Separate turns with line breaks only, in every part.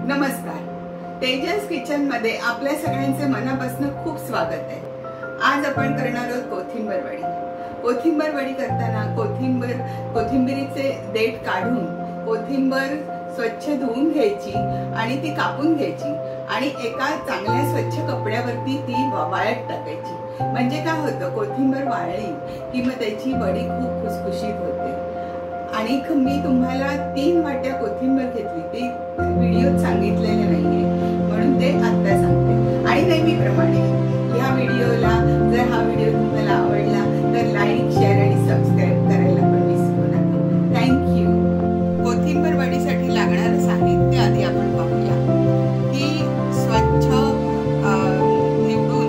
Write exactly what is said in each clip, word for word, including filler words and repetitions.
नमस्कार, तेजस किचन मध्ये आपल्या सगळ्यांचे मनापासून खूप स्वागत आहे। आज आपण करणार आहोत कोथिंबर वडी। कोथिंबर वडी करताना कोथिंबर कोथिंबीरीचे देठ काढून कोथिंबर स्वच्छ धुवून घ्यायची आणि ती कापून घ्यायची आणि एका चांगल्या स्वच्छ कपड्यावरती ती वाळत टाकायची। म्हणजे काय होतं, कोथिंबर वाळली की मग त्याची वडी खूप खुसखुशीत होते। आणि मी तुम्हाला तीन वाट्या कोथिंबर घेतली, ते व्हिडिओत सांगितलेले नाहीये म्हणून ते आता सांगते। आणि नेहमीप्रमाणे या व्हिडिओला जर हा व्हिडिओ तुम्हाला आवडला तर लाईक, शेअर आणि सबस्क्राईब करायला पण विसरू नका। थँक्यू। कोथिंबर वडीसाठी लागणारं साहित्य आधी आपण पाहूया। ही स्वच्छ निवडून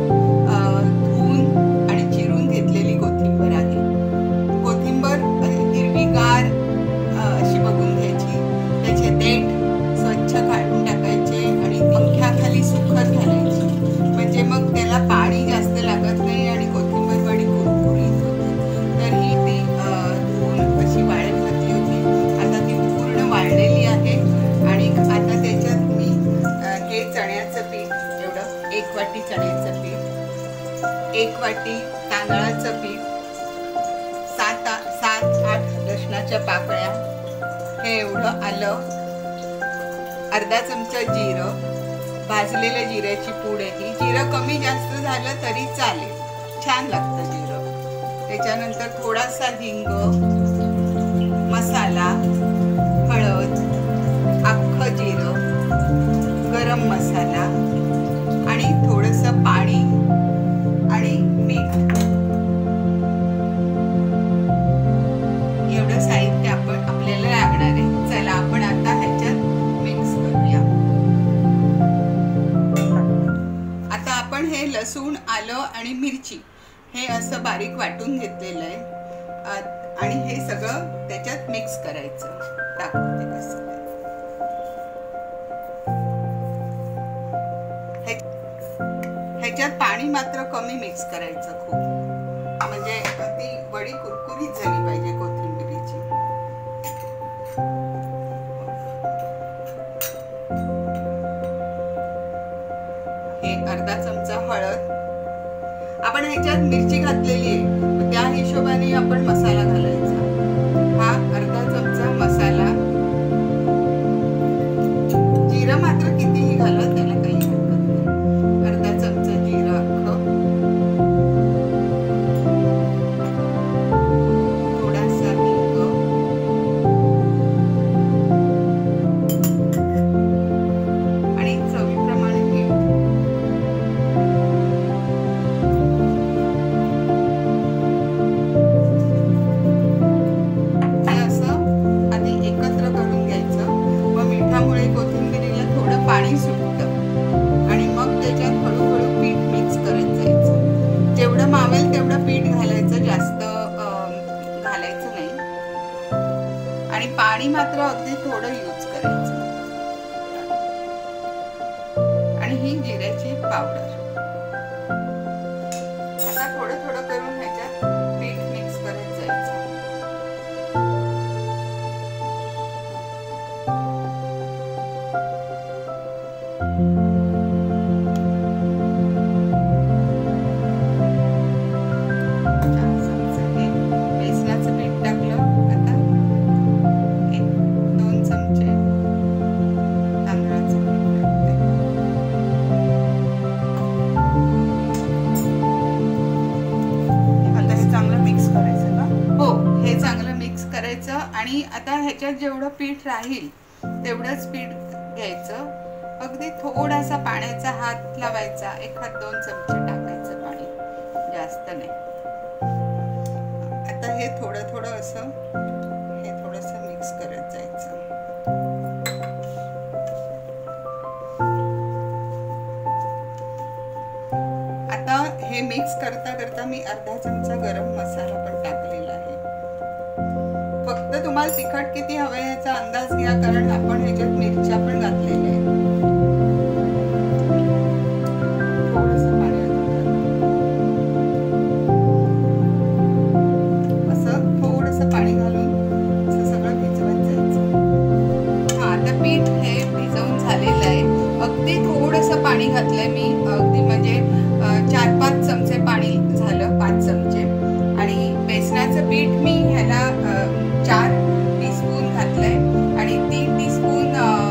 धुवून आणि चिरून घेतलेली कोथिंबर आहे। कोथिंबर हिरवीगार अशी बघून घ्यायची, त्याचे देठ स्वच्छ काढून टाकायचे आणि पंख्याखाली सुकत घालायची, म्हणजे मग त्याला पाणी जास्त लागत नाही आणि कोथिंबर वडी कुरकुरीत होते। तर ही ती धुवून अशी वाळत घातली होती, आता ती पूर्ण वाळलेली आहे। आणि आता त्याच्यात मी हे चण्याचं पीठ, एवढं एक वाटी चण्याचं पीठ, एक वाटी तांदळाचं पीठ, सात सात आठ लसणाच्या पाकळ्या, हे एवढं आलं, अर्धा चमचा जिरं, भाजलेल्या जिऱ्याची पूड आहे ही। जिरं कमी जास्त झालं तरी चालेल, छान लागतं जिरं। त्याच्यानंतर थोडासा हिंग, मसाला, हळद, अख्खं जिरं, गरम मसाला आणि थोडंसं पाणी आणि मीठ, एवढं साहित्य आपण आपल्याला लागणार आहे। चला आपण आता ह्याच्यात मिक्स करूया। आता आपण हे लसूण, आलं आणि मिरची हे असं बारीक वाटून घेतलेलं आहे आणि हे सगळं त्याच्यात मिक्स करायचं। दाखवते कसं ह्याच्यात पाणी मात्र कमी मिक्स करायचं खूप, म्हणजे ती वडी कुरकुरीत झाली पाहिजे कोथिंबीरीची। हे अर्धा चमचा हळद, आपण ह्याच्यात मिरची घातलेली आहे त्या हिशोबाने आपण मसाला घालायचा। हा अर्धा चमचा मसाला, जिरं मात्र कितीही घाला, त्याला काही हरकत नाही। अर्धा चमचा जिरं अख्खं, थोडासा हिंग आणि चवीप्रमाणे मीठ। हे असं आधी एकत्र करून घ्यायचं। मग मिठामुळे कोथिंबीरीला थोडं पाणी सुटतं आणि मग त्याच्यात हळूहळू पीठ मिक्स करत जायचं। जेवढं मावेल तेवढं पीठ घालायचं, जास्त घालायचं नाही आणि पाणी मात्र अगदी थोडं यूज करायचं। आणि ही जिऱ्याची पावडर, आता थोडं थोडं करून ह्याच्यात पीठ मिक्स करत जायचं। बेसनाचं पीठ टाकलं, आता एक दोन चमचे तांदळाचं पीठ टाकते। आता हे चांगलं मिक्स करायचं का? हो, हे चांगलं मिक्स करायचं आणि आता ह्याच्यात जेवढं पीठ राहील तेवढंच पीठ घ्यायचं। अगदी थोडासा पाण्याचा हात लावायचा, एक हात दोन चमचे टाकायचं पाणी, जास्त नाही। आता हे थोडं थोडं असं हे थोडंसं मिक्स करत जायचं। आता हे मिक्स करता करता मी अर्धा चमचा गरम मसाला पण टाकलेला आहे। फक्त तुम्हाला तिखट किती हवं याचा अंदाज घ्या, कारण आपण ह्याच्यात मिरच्या पण घातलेल्या आहेत। थोडंसं पाणी असं थोडंसं पाणी घालून असं सगळं भिजवत जायचं। हा, आता पीठ हे भिजवून अगदी थोडंसं पाणी घातलंय मी, अगदी म्हणजे चार पाच चमचे पाणी झालं, पाच चमचे. आणि बेसनाचं पीठ मी ह्याला चार टीस्पून घातलंय आणि तीन टीस्पून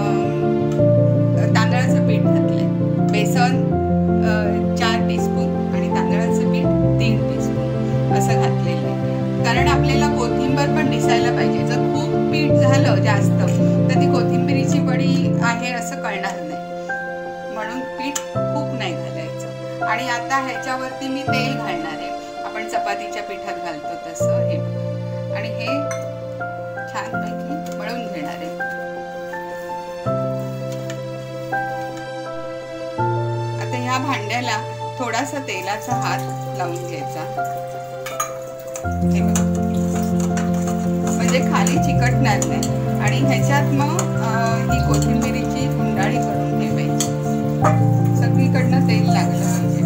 तांदळाचं पीठ घातलंय. बेसन चार टीस्पून आणि तांदळाचं पीठ तीन टीस्पून असं घातलेलं आहे. कारण आपल्याला कोथिंबीर पण दिसायला पाहिजे. जर खूप पीठ झालं जास्त तर ती कोथिंबीरीची वडी आहे असं कळणार नाही, म्हणून पीठ खूप नाही घालायचं. आणि आता ह्याच्यावरती मी तेल घालणार आहे, आपण चपातीच्या पिठात घालतो तसं. हे बघा, आणि हे छानपैकी मळून घेणार आहे. आता ह्या भांड्याला थोडासा तेलाचा हात लावून घ्यायचा. हे बघा, म्हणजे खाली चिकटणार नाही. आणि ह्याच्यात मग ही कोथिंबीरीची गुंडाळी करून ठेवायची, सगळीकडनं तेल लागलं म्हणजे.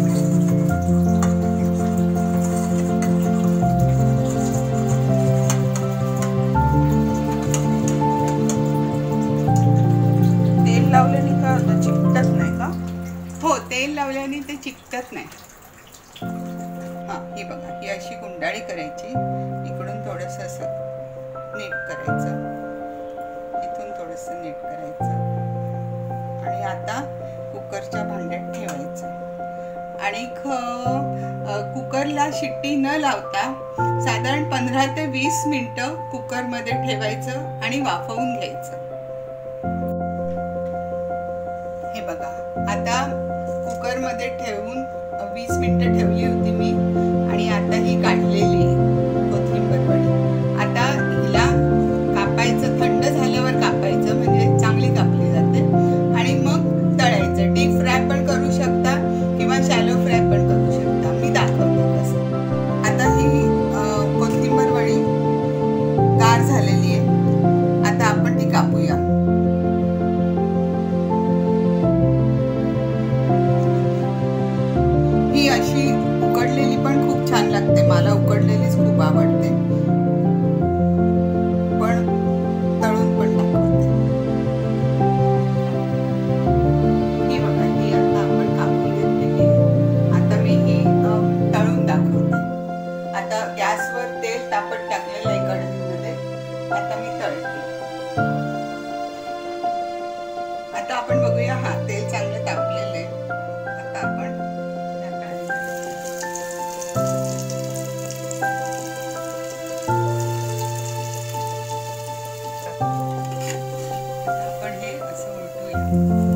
तेल लावल्याने का होतं, चिकटत नाही का?
हो, तेल लावल्याने ते चिकटत नाही. हा, ही बघा, ही अशी गुंडाळी करायची. इकडून थोडंसं असं नीट करायचं, इथून थोडंसं नीट करायचं. आणि आता कुकरच्या भांड्यात ठेवायचं. आणि कुकरला शिट्टी न लावता साधारण पंधरा ते वीस मिनिटं कुकरमध्ये ठेवायचं आणि वाफवून घ्यायचं. हे बघा, आता कुकरमध्ये ठेवून वीस मिनिटं ठेवली होती मी आणि आता ही काढलेली कोथिंबीर वडी. आता हिला कापायचं, थंड झाल्यावर कापायचं, म्हणजे चांगली कापली जाते. आणि मग तळायचं. डीप फ्राय पण करू शकता किंवा शॅलो फ्राय पण करू शकता. मी दाखवते कसं. आता ही कोथिंबीर वडी गार झालेली आहे. आता आपण ती कापूया. ही अशी उकडलेली पण खूप छान लागते. मला उकडलेलीच खूप आवडते, पण तळून पण दाखवते. ही बघा, ही आता आपण कापून घेतलेली आहे. आता मी ही तळून दाखवते. आता गॅसवर तेल तापत टाकलेलं आहे कढईमध्ये. आता मी तळते. आता आपण बघूया. हा, तेल चांगलं तापलेलं आहे. आता आपण आपण हे असं उलटूया.